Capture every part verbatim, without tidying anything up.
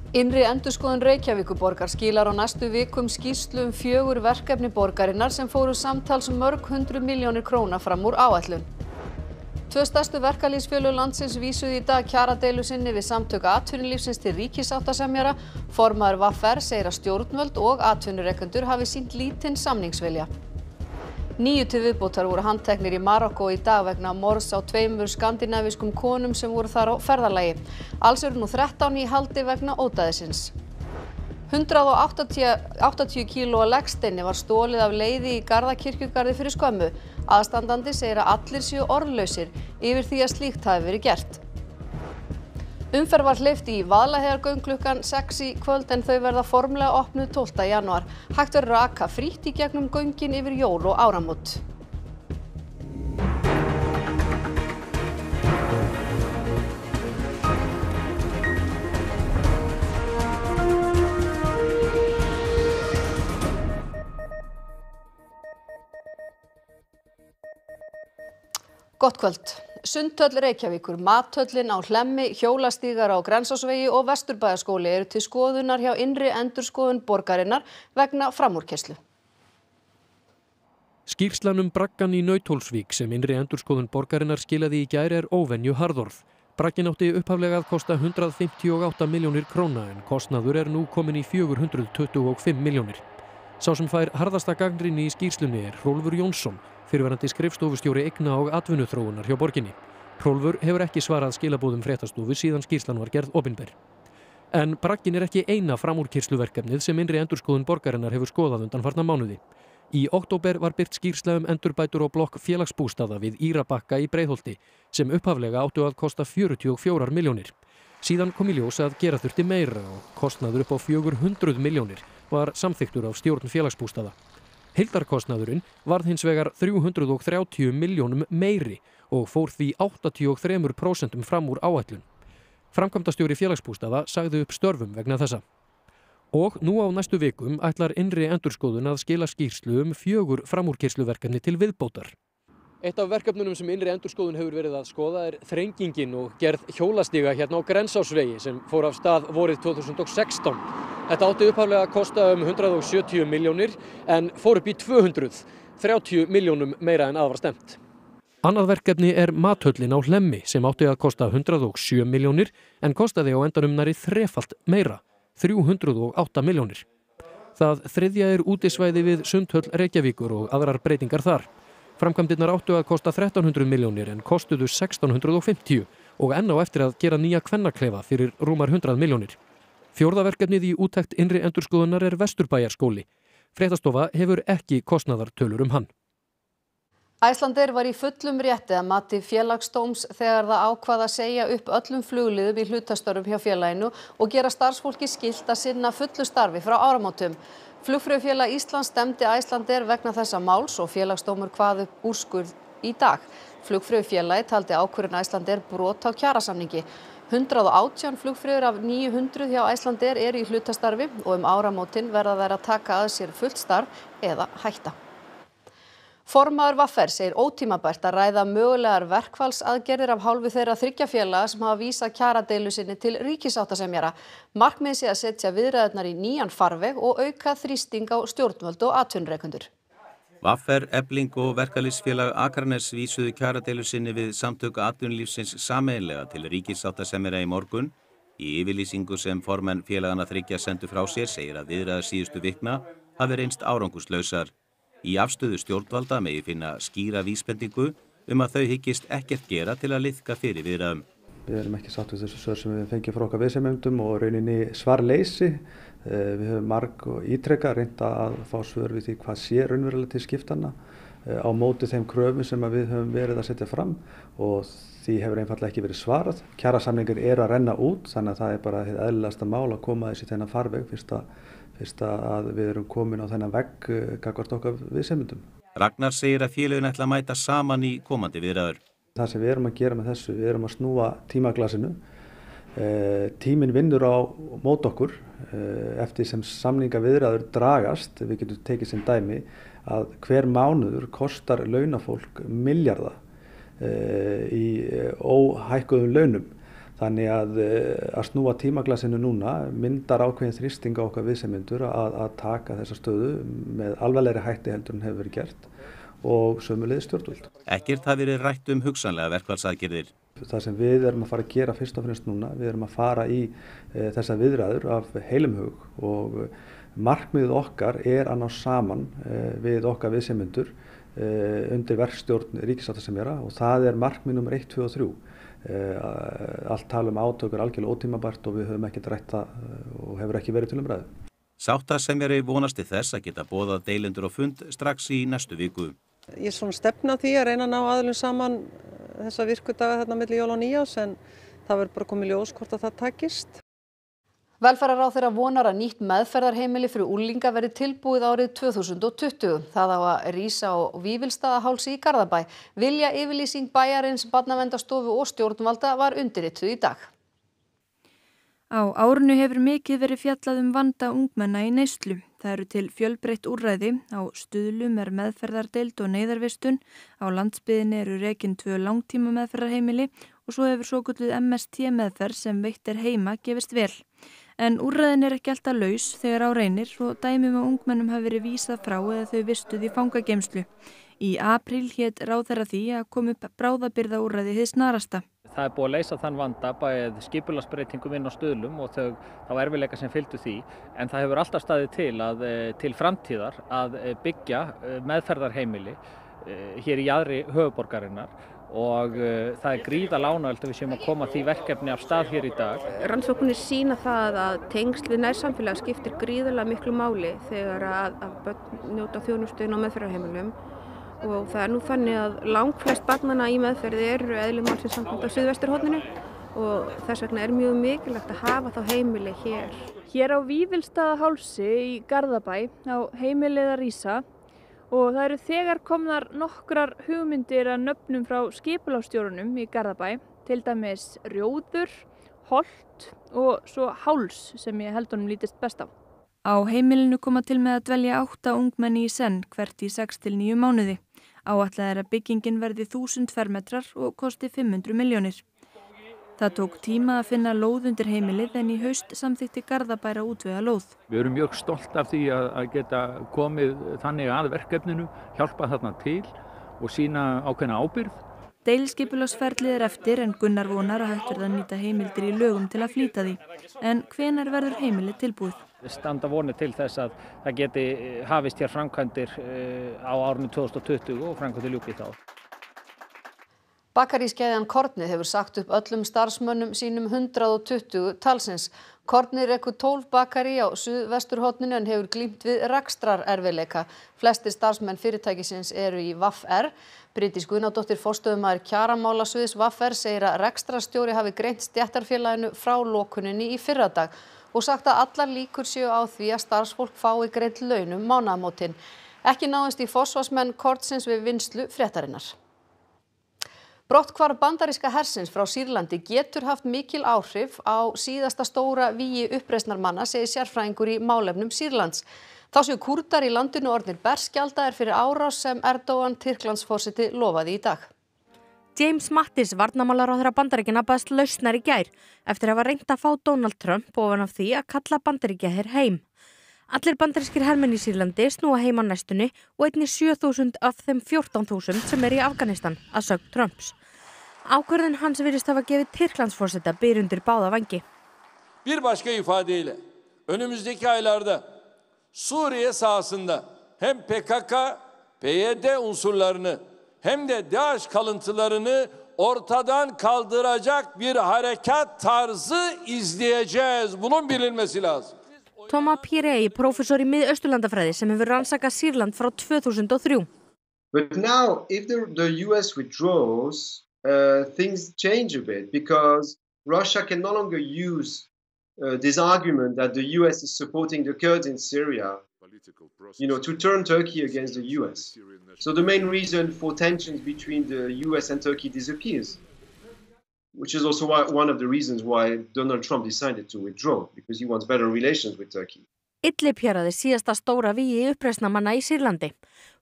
Innri endurskoðun Reykjavíkurborgar skilar á næstu vikum skýrslu um fjögur verkefni borgarinnar sem fóru samtals mörg hundruð milljónir króna fram úr áætlun. Tvö stærstu verkalýðsfélög landsins vísuðu í dag kjaradeilu sinni við samtök atvinnulífsins til ríkissáttasemjara. Formaður V R segir að stjórnvöld og atvinnurekendur hafi sýnt lítinn samningsvilja. Níu til viðbótar voru handteknir í Marokkó í dag vegna morðs á tveimur skandinavískum konum sem voru þar á ferðalagi. Alls eru nú þrettán í haldi vegna ódæðisins. hundrað og áttatíu, áttatíu kílóa legsteini var stolið af leiði í Garðakirkjugarði fyrir skömmu. Aðstandandi segir að allir séu orðlausir yfir því að slíkt hafi verið gert. Umferð var hleypt í Vaðlaheiðargöng klukkan sex í kvöld en þau verða formlega opnuð tólfta janúar. Hægt verður að aka frítt í gegnum göngin yfir jól og áramót. Gott kvöld. Sundhöll Reykjavíkur, Mathöllin á Hlemmi, hjólastígar á Grensásvegi og Vesturbæjarskóli eru til skoðunar hjá innri endurskoðun borgarinnar vegna framúrkeyrslu. Skýrslan um braggann í Nauthólsvík sem innri endurskoðun borgarinnar skilaði í gær er óvenju harðorð. Bragginn átti upphaflega að kosta hundrað fimmtíu og átta milljónir króna en kostnaður er nú kominn í fjögur hundruð tuttugu og fimm milljónir. Sá sem fær harðasta gagnrýni í skýrslunni er Hrólfur Jónsson, fyrrverandi skrifstofustjóri eigna og atvinnuþróunar hjá borginni. Hrólfur hefur ekki svarað skilaboðum fréttastofu síðan skýrslan var gerð opinber. En bragginn er ekki eina framúrkeyrsluverkefnið sem innri endurskoðun borgarinnar hefur skoðað undanfarna mánuði. Í október var birt skýrsla um endurbætur á blokk félagsbústaða við Írabakka í Breiðholti sem upphaflega áttu að kosta fjörutíu og fjórar milljónir. Síðan kom í ljós að gera þurfti meira og kostnaður upp á fjögur hundruð milljónir var samþykktur af stjórn félagsbústaða. Heildarkostnaðurinn varð hins vegar þrjú hundruð og þrjátíu milljónum meiri og fór því áttatíu og þrjú prósent fram úr áætlun. Framkvæmdastjóri félagsbústaða sagði upp störfum vegna þessa. Og nú á næstu vikum ætlar innri endurskoðun að skila skýrslu um fjögur framúrkeyrsluverkefni til viðbótar. Eitt af verkefnunum sem innri endurskoðun hefur verið að skoða er þrengingin og gerð hjólastíga hérna á Grensásvegi sem fór af stað vorið tvö þúsund og sextán. Þetta átti upphaflega að kosta um hundrað og sjötíu milljónir en fór upp í tvö hundruð þrjátíu milljónum meira en að var stefnt. Annað verkefni er Mathöllin á Hlemmi sem átti að kosta hundrað og sjö milljónir en kostaði á endanum nærri þrefalt meira, þrjú hundruð og átta milljónir. Það þriðja er útisvæði við Sundhöll Reykjavíkur og aðrar breytingar þar. Framkvæmdirnar áttu að kosta þrettán hundruð milljónir en kostuðu sextán hundruð og fimmtíu og enn á eftir að gera nýja kvennaklefa fyrir rúmar hundrað milljónir. Fjórða verkefnið í úttekt innri endurskoðunar er Vesturbæjarskóli. Fréttastofa hefur ekki kostnaðartölur um hann. Icelandair var í fullum rétti að mati Félagsdóms þegar það ákvað að segja upp öllum flugliðum í hlutastörfum hjá félaginu og gera starfsfólki skylt að sinna fullu starfi frá áramótum. Flugfreyjufélag Íslands dæmdi Icelandair vegna þessa máls og Félagsdómur kvað upp úrskurð í dag. Flugfreyjufélagið taldi ákvörðun Icelandair brot á kjarasamningi. hundrað og átján flugfreyjur af níu hundruð hjá Icelandair eru í hlutastarfi og um áramótin verða þær að taka að sér fullt starf eða hætta. Formaður V R segir ótímabært að ræða mögulegar verkfallsaðgerðir af hálfu þeirra þriggja félaga sem hafa vísað kjaradeilu sinni til ríkissáttasemjara. Markmiðið sé að setja viðræðurnar í nýjan farveg og auka þrýsting á stjórnvöld og atvinnurekendur. V R, Efling og verkalýðsfélag Akraness vísuðu kjaradeilu sinni við samtök atvinnulífsins sameiginlega til ríkissáttasemjara í morgun. Í yfirlýsingu sem formenn félagana þriggja sendu frá sér segir að viðræður síðustu vikna hafi reynst árangurslausar. Í afstöðu stjórnvalda megi finna skýra vísbendingu um að þau hyggist ekkert gera til að liðka fyrir viðræðum. Við erum ekki sátt við þessu svör sem við fengjum frá okkar viðsemjendum og rauninni svarleysi. Við höfum marg og ítrekka reynda að fá svör við því hvað sé raunverulega til skiptana á móti þeim kröfum sem við höfum verið að setja fram og því hefur einfallega ekki verið svarað. Kjarasamningur eru að renna út þannig að það er bara hið eðlilegasta mál að koma þessi þennan farveg fyrst að fyrst að við erum komin á þennan vegg gagnvart okkar viðsemjendum. Ragnar segir að félögin ætla að mæta saman í komandi viðræður. Það sem við erum að gera með þessu, við erum að snúa tímaglasinu. E, tíminn vinnur á mót okkur e, eftir sem samningaviðræður dragast, við getum tekið sem dæmi að hver mánuður kostar launafólk milljarða e, í óhækkuðum launum. Þannig að, að snúa tímaglasinu núna myndar ákveðin þrýsting á okkar viðsemjendur að, að taka þessa stöðu með alvarlegri hætti heldur en hefur verið gert og sömuleiðis stjórnvöld. Ekkert hafi verið rætt um hugsanlega verkfallsaðgerðir. Það sem við erum að fara að gera fyrst og fremst núna, við erum að fara í e, þessa viðræður af heilum hug og markmiðið okkar er að ná saman e, við okkar viðsemjendur e, undir verkstjórn ríkissáttasemjara og það er markmið nummer eitt, tvö og þrjú. Allt tala um átökur algjörlega ótímabært og við höfum ekkert rætt það og hefur ekki verið til umræðu. Sáttasemjari vonast til þess að geta boðað deilendur á fund strax í næstu viku. Ég er svona stefna því að reyna að ná aðilum saman þessa virkudaga þarna milli jóla og nýjárs en það verður bara komið ljós hvort að það takist. Velferðarráðherra vonar að nýtt meðferðarheimili fyrir unglinga verði tilbúið árið tvö þúsund og tuttugu. Það á að rísa á Vífilsstaðahálsi í Garðabæ. Vilja yfirlýsing bæjarins, Barnaverndarstofu og stjórnvalda var undirrituð í dag. Á árinu hefur mikið verið fjallað um vanda ungmenna í neyslu. Það eru til fjölbreytt úrræði, á Stuðlum er meðferðardeild og neyðarvistun, á landsbyggðinni eru rekin tvö langtíma meðferðarheimili og svo hefur svokölluð M S T meðferð sem veitt er heima gefist vel. En úrræðin er ekki alltaf laus þegar á reynir og dæmum að ungmennum hafi verið vísað frá eða þau vistuð í fangageymslu. Í apríl hét ráðherra því að kom upp bráðabirgðaúrræði hið snarasta. Það er búið að leysa þann vanda bæði skipulagsbreytingum inn á Stuðlum og þau, þá erfiðleika sem fylgdu því, en það hefur alltaf staðið til að til framtíðar að byggja meðferðarheimili hér í jaðri höfuðborgarinnar og uh, það er gríðarlega ánægjulegt að við séum að koma því verkefni af stað hér í dag. Rannsóknir sýna það að tengsl við nærsamfélag skiptir gríðarlega miklu máli þegar að, að börn njóta þjónustu inn á meðferðarheimilum og það er nú þannig að langflest barnanna í meðferði eru eðli málsins samkvæmt á suðvesturhorninu og þess vegna er mjög mikilvægt að hafa þá heimili hér. Hér á Vífilsstaðahálsi í Garðabæ á heimilið að rísa. Og það eru þegar komnar nokkrar hugmyndir að nöfnum frá skipulagsstjórunum í Garðabæ, til dæmis Rjóður, Holt og svo Háls sem ég held honum lítist best á. Á heimilinu koma til með að dvelja átta ungmenni í senn hvert í sex til níu mánuði. Áætlað er að byggingin verði þúsund fermetrar og kosti fimm hundruð milljónir. Það tók tíma að finna lóð undir heimilið en í haust samþykkti Garðabær að útvega lóð. Við erum mjög stolt af því að, að geta komið þannig að verkefninu, hjálpa þarna til og sína ákveðna ábyrgð. Deiliskipulagsferlið er eftir en Gunnar vonar að hægt verði að nýta heimildir í lögum til að flýta því. En hvenær verður heimilið tilbúið? Standa vonir til þess að það geti hafist hér framkvæmdir á árinu tvö þúsund og tuttugu og framkvæmdir ljúki þá. Bakarískeðjan Kornið hefur sagt upp öllum starfsmönnum sínum hundrað og tuttugu talsins. Kornið rekur tólf bakarí á suðvesturhorninu en hefur glímt við rekstrarerfiðleika. Flestir starfsmenn fyrirtækisins eru í V R. Bryndís Guðnadóttir forstöðumaður kjaramálasviðs V R segir að rekstrarstjóri hafi greint stéttarfélaginu frá lokuninni í fyrradag og sagt að allar líkur séu á því að starfsfólk fái greidd laun um mánaðamótin. Ekki náðist í forsvarsmenn Kornsins við vinnslu fréttarinnar. Brotthvarf bandaríska hersins frá Sýrlandi getur haft mikil áhrif á síðasta stóra vígi uppreisnarmanna, segir sérfræðingur í málefnum Sýrlands. Þá séu Kúrdar í landinu orðnir berskjaldaðir fyrir árás sem Erdogan Tyrklandsforseti lofaði í dag. James Mattis, varnarmálaráðherra Bandaríkjanna, baðst lausnar í gær eftir að hafa reynt að fá Donald Trump ofan af því að kalla Bandaríkjaher heim. Allir bandarískir hermenn í Sýrlandi snúa heim á næstunni og einnig sjö þúsund af þeim fjórtán þúsund sem er í Afganistan, að sögn Trumps. Ákvörðun hans virðist hafa gefið Tyrklandsforseta byr undir báða vangi. Bir başka ifadeyle önümüzdeki aylarda Suriye sahasında hem P K K, P Y D unsurlarını hem de DAEŞ kalıntılarını ortadan kaldıracak bir harekat tarzı izleyeceğiz. Bunun bilinmesi lazım. Thomas Pirey, prófessor í Mið-Austurlandafræði sem hefur rannsakað Sýrland frá tvö þúsund og þrjú. But now, if the, the U S withdraws, uh, things change a bit because Russia can no longer use uh, this argument that the U S is supporting the Kurds in Syria, you know, to turn Turkey against the U S. So the main reason for tensions between the U S and Turkey disappears, which is also why, one of the reasons why Donald Trump decided to withdraw, because he wants better relations with Turkey. Idlib héraði síðasta stóra vígi uppreisnarmanna í Sýrlandi.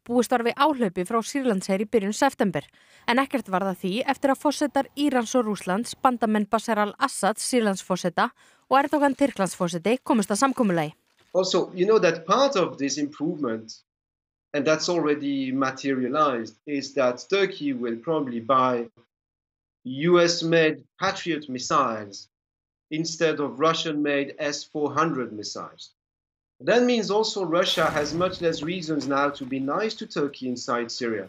búist var við áhlaupi frá Sýrlandsher í byrjun september, en ekkert varð að því eftir að forsetar Írans og Rússlands, bandamenn Bashar al-Assads Sýrlandsforseta og Erdogan Tyrklandsforseti komust að samkomulagi. Also, you know that part of this improvement, and that's already materialized, is that Turkey will probably buy U S-made Patriot missiles instead of Russian-made S four hundred missiles. That means also Russia has much less reasons now to be nice to Turkey inside Syria.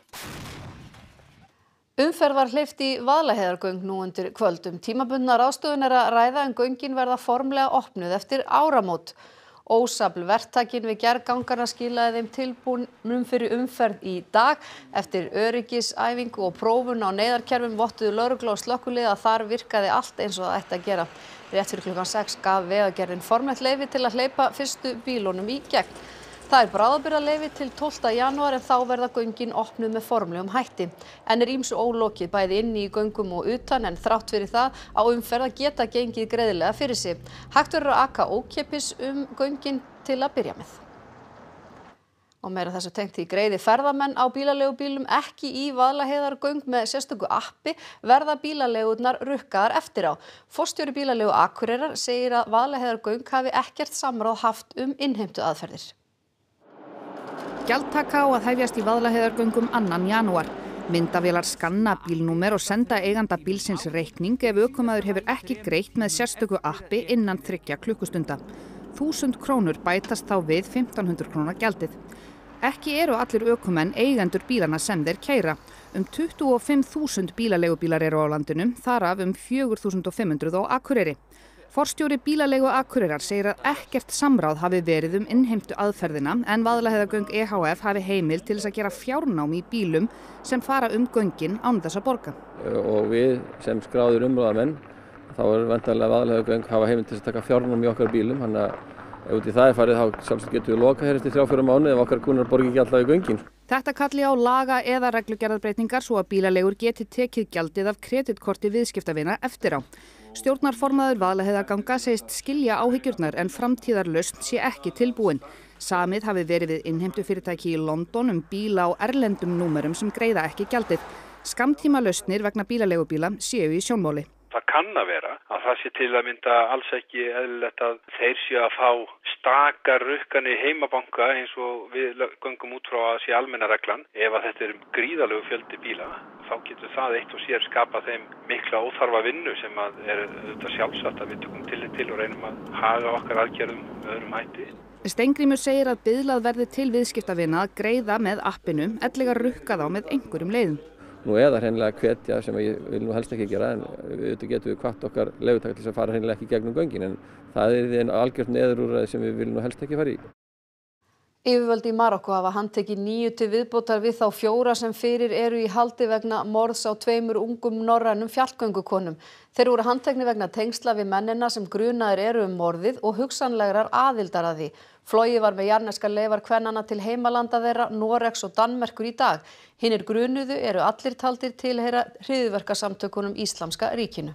Umferð var hleypt í Vaðlaheiðargöng nú undir kvöldum. Tímabundna ráðstöfun er að ræða en göngin verða formlega opnuð eftir áramót. Ósafl verktakinn við gerð ganganna skilaði þeim tilbúnum fyrir umferð í dag. Eftir öryggisæfingu og prófun á neyðarkerfum vottuðu lögregla og slökkvilið að þar virkaði allt eins og það ætti að gera. Rétt fyrir klukkan sex gaf Vegagerðin formlegt leyfi til að hleypa fyrstu bílunum í gegn. Það er bráðabirgðaleyfi til tólfta janúar en þá verða göngin opnuð með formlegum hætti. En er ýmsu ólokið bæði inni í göngum og utan en þrátt fyrir það á umferð að geta gengið greiðlega fyrir sig. Hægt verður að aka ókeypis um göngin til að byrja með. Og meira þessu tengt í greiði ferðamenn á bílaleigubílum ekki í Vaðlaheiðargöng með sérstöku appi verða bílaleigurnar rukkaðar eftir á. Forstjóri bílaleigu Akureyrar segir að Vaðlaheiðargöng hafi ekkert samráð haft um innheimtu aðferðir. Gjaldtaka á að hefjast í Vaðlaheiðargöngum annan janúar. Myndavélar skanna bílnúmer og senda eiganda bílsins reikning ef ökumaður hefur ekki greitt með sérstöku appi innan þriggja klukkustunda. Þúsund krónur bætast þá við fimmtán hundruð króna gjaldið. Ekki eru allir ökumenn eigendur bílana sem þeir keyra. Um tuttugu og fimm þúsund bílaleigubílar eru á landinu, þar af um fjögur þúsund fimm hundruð á Akureyri. Forstjóri bílaleigu Akureyrar segir að ekkert samráð hafi verið um innheimtu aðferðina en Vaðlaheiðargöng E H F hafi heimild til þess að gera fjárnám í bílum sem fara um göngin án þess að borga. Og við sem skráðir umráðamenn, þá er væntanlega Vaðlaheiðargöng hafa heimild til þess að taka fjárnám í okkar bílum, þannig að ef út í það er farið þá sjálfsagt getum við lokað hér eftir þrjá fjóra mánuði ef okkar kúnnar borgi ekki alltaf í göngin. Þetta kalli á laga eða reglugerðarbreytingar svo að bílaleigur geti tekið gjaldið af kreditkorti viðskiptavina eftir á. Stjórnarformaður Vaðlaheiðarganga segist skilja áhyggjurnar en framtíðarlausn sé ekki tilbúin. Samið hafi verið við innheimtufyrirtæki í London um bíla á erlendum númerum sem greiða ekki gjaldið. Skammtímalausnir vegna bílaleigubíla séu í sjónmáli. Það kann að vera að það sé til að mynda alls ekki eðlilegt að þeir séu að fá stakar rukkan í heimabanka eins og við göngum út frá að sé almenna reglan. Ef að þetta er gríðalegu fjöldi bíla, þá getur það eitt og sér skapa þeim mikla óþarfa vinnu sem að er auðvitað sjálfsagt að við tökum tillit til og reynum að haga okkar aðgerðum með öðrum hætti. Stengrímur segir að biðlað verði til viðskiptavina að greiða með appinu, ellega rukka þá með einhverjum leiðum. Nú eða hreinlega hvetja sem ég vil nú helst ekki gera en við getum við hvatt okkar leigutaka til að fara hreinlega ekki gegnum göngin en það er einn algjört neðurúrræði sem við viljum nú helst ekki fara í. Yfirvöld í Marokkó hafa handtekið níu til viðbótar við þá fjóra sem fyrir eru í haldi vegna morðs á tveimur ungum norrænum fjallgöngukonum. Þeir voru handteknir vegna tengsla við mennina sem grunaðir eru um morðið og hugsanlegrar aðildar að því. Flogið var með jarðneskar leifar kvennanna til heimalanda þeirra, Noregs og Danmerkur í dag. Hinir grunuðu eru allir taldir tilheyra hryðjuverkasamtökunum Íslamska ríkinu.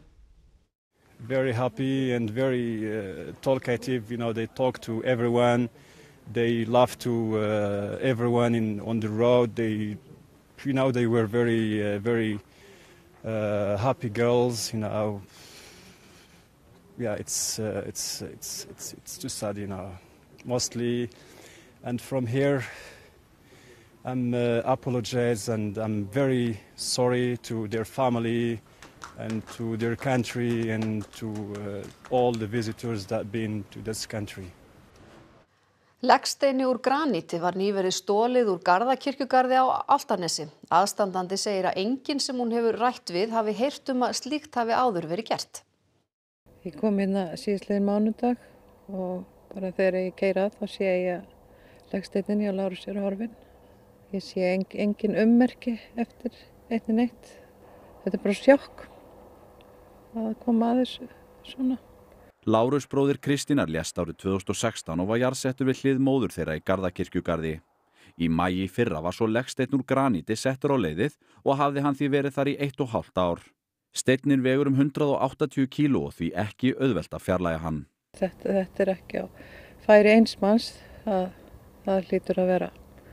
Very happy and very uh, talkative, you know, they talk to everyone. They love to uh, everyone in on the road. They, you know, they were very, uh, very uh, happy girls. You know, yeah, it's uh, it's it's it's it's too sad, you know, mostly. And from here, I'm uh, apologize and I'm very sorry to their family and to their country and to uh, all the visitors that been to this country. Leggsteini úr graníti var nýverið stolið úr Garðakirkjugarði á Álftanesi. Aðstandandi segir að enginn sem hún hefur rætt við hafi heyrt um að slíkt hafi áður verið gert. Ég kom hérna síðastliðinn mánudag og bara þegar ég keyri að þá sé ég að leggsteinninn hjá Lárus er horfinn. Ég sé engin ummerki eftir einni neitt. Þetta er bara sjokk að koma að þessu svona. Lárus bróðir Kristínar lést árið tvö þúsund og sextán og var jarðsettur við hlið móður þeirra í Garðakirkjugarði. Í maí í fyrra var svo leggsteinn úr graníti settur á leiðið og hafði hann því verið þar í eitt og hálft ár. Steinninn vegur um hundrað og áttatíu kíló og því ekki auðvelt að fjarlægja hann. Þetta, þetta er ekki á færi eins manns, það, það hlýtur að vera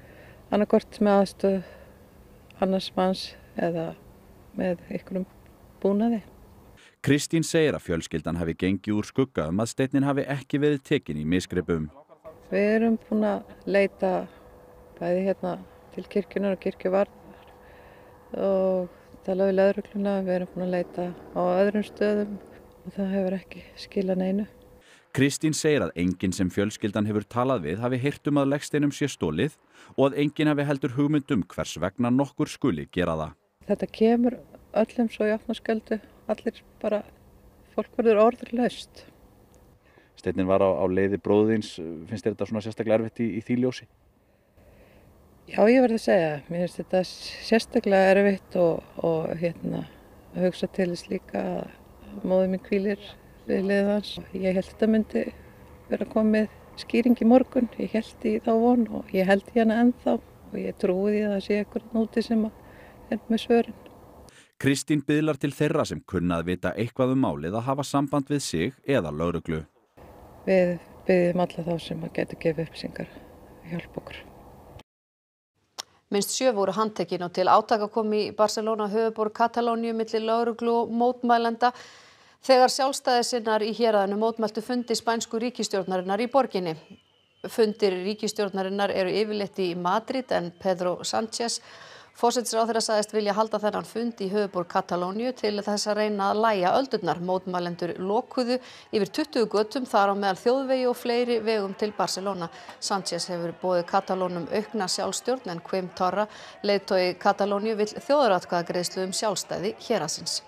annarkort með aðstöð annars manns eða með einhverjum búnaði. Kristín segir að fjölskyldan hafi gengið úr skugga um að steinninn hafi ekki verið tekin í misgripum. Við erum búin að leita bæði hérna til kirkjunar og kirkjuvarðar og tala við lögregluna. Við erum búin að leita á öðrum stöðum og það hefur ekki skilað neinu. Kristín segir að enginn sem fjölskyldan hefur talað við hafi heyrt um að legsteinum sé stolið og að enginn hafi heldur hugmynd um hvers vegna nokkur skuli gera það. Þetta kemur öllum svo í opnasköldu, allir bara, fólk verður orðlaust. Steinninn var á, á leiði bróðins, finnst þér þetta svona sérstaklega erfitt í, í því ljósi? Já, ég verð að segja, mér finnst þetta sérstaklega erfitt og, og hérna, að hugsa til þess líka að móðir mín hvílir við liðið hans. Ég held þetta myndi vera komið skýring í morgun, ég held í þá von og ég held í hana ennþá og ég trúi því að það sé eitthvað núti sem er með svörin. Kristín biðlar til þeirra sem kunna að vita eitthvað um málið að hafa samband við sig eða lögreglu. Við biðjum alla þá sem að geta gefið upplýsingar að hjálpa okkur. Minnst sjö voru handtekin og til átaka kom í Barcelona, höfuðborg Katalóníu, milli lögreglu og mótmælenda þegar sjálfstæðissinnar í héraðinu mótmæltu fundi spænsku ríkisstjórnarinnar í borginni. Fundir ríkisstjórnarinnar eru yfirleitt í Madrid en Pedro Sánchez forsætisráðherra sagðist vilja halda þennan fund í höfuðborg Katalóníu til þess að reyna að lægja öldurnar. Mótmælendur lokuðu yfir tuttugu götum þar á meðal þjóðvegi og fleiri vegum til Barcelona. Sánchez hefur boðið Katalónum aukna sjálfstjórn en Quim Torra, leiðtogi Katalóníu, vill þjóðaratkvæðagreiðslu um sjálfstæði héraðsins.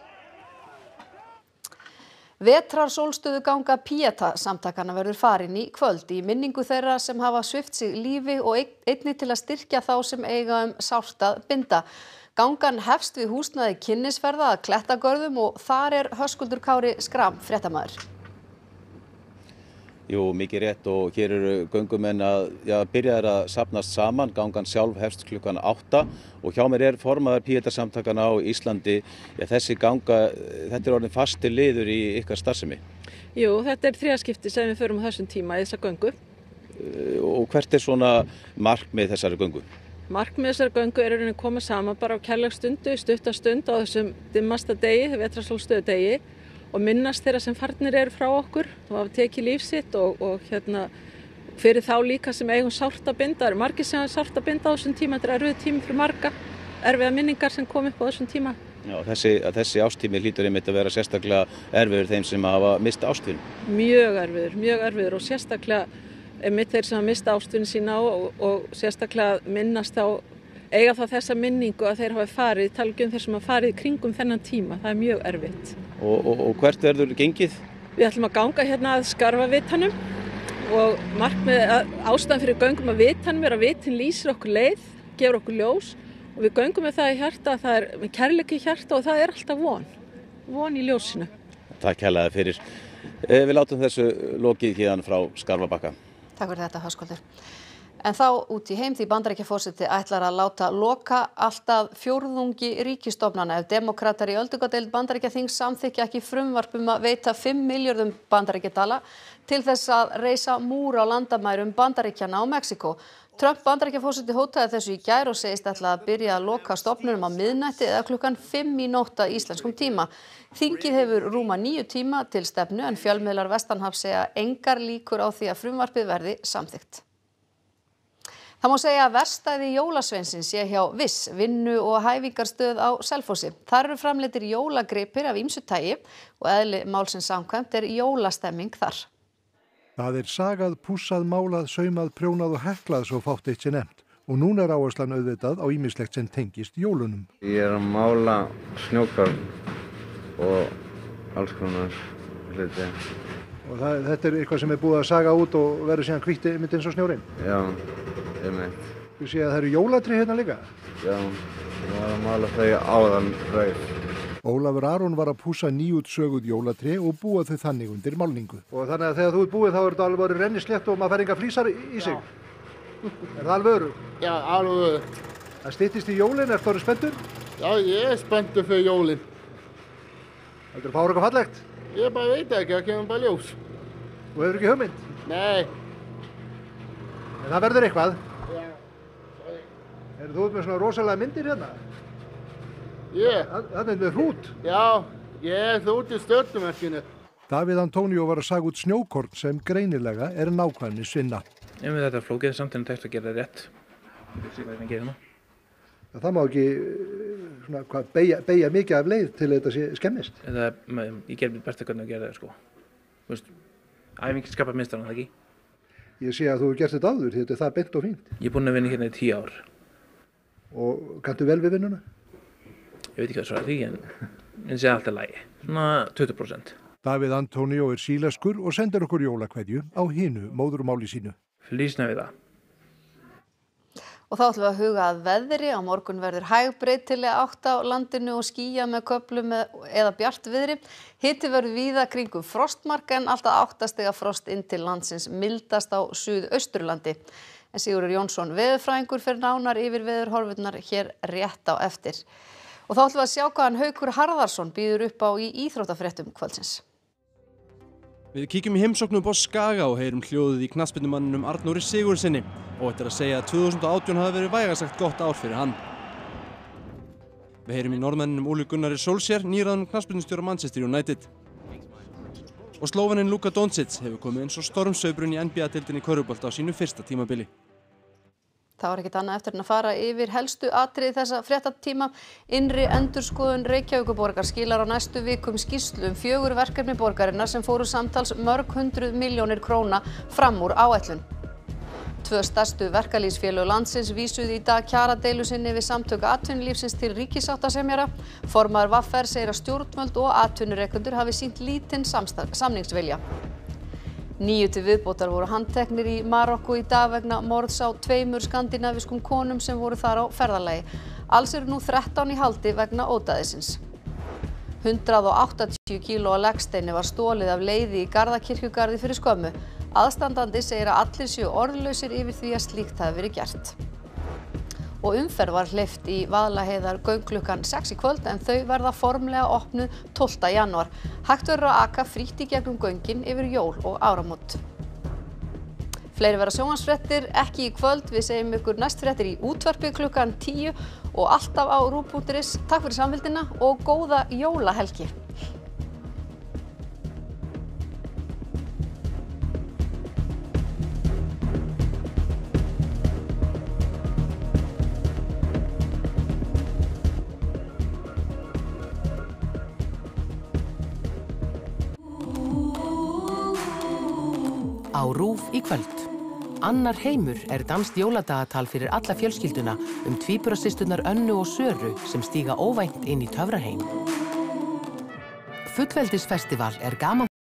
Vetrarsólstöðuganga Pieta samtakanna verður farin í kvöld í minningu þeirra sem hafa svipt sig lífi og einnig til að styrkja þá sem eiga um sárt að binda. Gangan hefst við húsnæði Kynnisferða að Klettagörðum og þar er Höskuldur Kári Skram fréttamaður. Jú, mikið rétt og hér eru göngumenn að ja, byrja að safnast saman. Gangan sjálf hefst klukkan átta og hjá mér er formaður Pieta-samtakana á Íslandi. Ja, þessi ganga, þetta er orðin fastur liður í ykkar starfsemi. Jú, þetta er þriðaskipti sem við förum á þessum tíma í þessa göngu. Og hvert er svona markmið þessari göngu? Markmið þessari göngu er að koma saman bara á kærleikstundu, stuttastund á þessum dimmasta degi, vetrarsólstöðudegi, og minnast þeirra sem farnir eru frá okkur og hafa tekið líf sitt og, og hérna, fyrir þá líka sem eigum sárt að binda. Það eru margir sem hafa sárt að binda á þessum tíma, þetta er erfið tími fyrir marga, erfiða minningar sem kom upp á þessum tíma. Já, þessi, þessi ástími hlýtur einmitt að vera sérstaklega erfiður þeim sem hafa mista ástvinn. Mjög erfiður, mjög erfiður og sérstaklega einmitt þeir sem hafa mista ástvinn sína og, og sérstaklega minnast á eiga þá þessa minningu að þeir hafa farið, tala um þeir sem hafa farið kringum þennan tíma, það er mjög erfitt. Og, og, og hvert verður gengið? Við ætlum að ganga hérna að Skarfavitanum og markmið ástæðan fyrir göngum að vitanum er að vitin lýsir okkur leið, gefur okkur ljós og við göngum með það í hjarta, það er með kærleika í hjarta og það er alltaf von, von í ljósinu. Takk hérlega fyrir. Við látum þessu lokið hérna frá Skarfabakka. Takk fyrir þetta, Höskuldur. En þá út í heim því Bandaríkjaforseti ætlar að láta loka alltaf fjórðungi ríkisstofnana ef demókratar í öldungadeild Bandaríkjaþings samþykkja ekki frumvarp um að veita fimm milljörðum bandaríkjadala til þess að reisa múr á landamærum Bandaríkjanna og Mexíkó. Trump Bandaríkjaforseti hótaði þessu í gær og segist ætla að byrja að loka stofnunum á miðnætti eða klukkan fimm í nótt að íslenskum tíma. Þingið hefur rúma níu tíma til stefnu en fjölmiðlar vestanhafs segja engar líkur á því að frumvarpið verði samþykkt. Það má segja að verkstæði jólasveinsins sé hjá Viss, vinnu- og hæfingarstöð á Selfossi. Þar eru framleiddir jólagripir af ýmsu tagi og eðli málsins samkvæmt er jólastemming þar. Það er sagað, pússað, málað, saumað, prjónað og heklað svo fátt eitt sé nefnt. Og núna er áherslan auðvitað á ýmislegt sem tengist jólunum. Ég er að mála snjókorn og alls konar hluti. Og það, þetta er eitthvað sem er búið að saga út og verður síðan hvítt einmitt eins og snjórinn? Já, einmitt. Þú sé að það eru jólatrí hérna líka? Já, ég var að mála þau áðan rauð. Ólafur Aron var að pússa nýútsöguð jólatrí og búa þau þannig undir málningu. Og þannig að þegar þú ert búið þá er þetta alveg verið rennislétt og maður fær enga flísar í sig? Já. Er það alveg öru? Já, alveg öru. Það styttist í jólin, ertu orðinn spenntur? Já, ég er spenntur fyrir jólin. Heldur þú fáur eitthvað fallegt? Ég bara veit ekki, það kemur bara ljós. Þú hefur ekki hugmynd? Nei. En það verður eitthvað? Já. Þú ert með svona rosalega myndir hérna. Ég? Þetta er með hrút. Já, ég er þú út í stjörnumerkinu. Davíð Antonio var að saga út snjókorn sem greinilega er nákvæmni svinna. Ef þetta er flókið samt en tekst að gera það rétt. Það má ekki svona, hvað, beigja, beigja mikið af leið til þetta sé skemmist. Það, ég ger mér besta hvernig að gera það sko. Þú veist, æfingi skapar minnstana, það ekki? Ég sé að þú hefur gert þetta áður, þetta er það beint og fínt. Ég er búinn að vinna hérna í tíu ár. Og kanntu vel við vinnuna? Ég veit ekki hvað svarar því, en ég sé alltaf lægi. Svona tuttugu prósent. Davíð Antonio er síleskur og sendir okkur jólakveðju á hinu móðurmáli sínu. Flýsna við það. Og þá ætlum við að huga að veðri. Á morgun verður hæg breytileg átt á landinu og skýja með köflum eða bjart viðri. Hiti verður víða kringum frostmark en alltaf átta stiga frost inn til landsins, mildast á Suðausturlandi. En Sigurður Jónsson veðurfræðingur fer nánar yfir veðurhorfurnar hér rétt á eftir. Og þá ætlum við að sjá hvað hann Haukur Harðarsson býður upp á í íþróttafréttum kvöldsins. Við kíkjum í heimsókn upp á Skaga og heyrum hljóðið í knattspyrnumanninum Arnóri Sigurðssyni og þetta er að segja að tvö þúsund og átján hafi verið vægast sagt gott ár fyrir hann. Við heyrum í norðmanninum Ole Gunnari Solskjær, nýráðnum knattspyrnustjóra Manchester United. Og Slóveninn Luka Doncic hefur komið eins og stormsaubrunn í N B A-deildinni í körfubolta á sínu fyrsta tímabili. Það var ekkert annað eftir en að fara yfir helstu atriði þessa fréttatíma. Innri endurskoðun Reykjavíkurborgar skilar á næstu vikum skýrslu um fjögur verkefni borgarinnar sem fóru samtals mörg hundruð milljónir króna fram úr áætlun. Tvö stærstu verkalýðsfélög landsins vísuðu í dag kjaradeilu sinni við samtök atvinnulífsins til ríkissáttasemjara. Formaður V R segir að stjórnvöld og atvinnurekendur hafi sýnt lítinn samningsvilja. Níu til viðbótar voru handteknir í Marokko í dag vegna morðs á tveimur skandinavískum konum sem voru þar á ferðalagi. Alls eru nú þrettán í haldi vegna ódæðisins. hundrað og áttatíu kíló af legsteini var stolið af leiði í Garðakirkjugarði fyrir skömmu. Aðstandandi segir að allir séu orðlausir yfir því að slíkt hafi verið gert. Og umferð var hleypt í Vaðlaheiðargöng klukkan sex í kvöld en þau verða formlega opnuð tólfta janúar. Hægt verður að aka frítt í gegnum göngin yfir jól og áramót. Fleiri verða sjónvarpsfréttir ekki í kvöld. Við segjum ykkur næst fréttir í útvarpi klukkan tíu og alltaf á ruv punktur is. Takk fyrir samfylgdina og góða jólahelgi. Á RÚV í kvöld. Annar heimur er danskt jóladagatal fyrir alla fjölskylduna um tvíburasysturnar Önnu og Söru sem stíga óvænt inn í töfraheim. Fullveldisfestival er gaman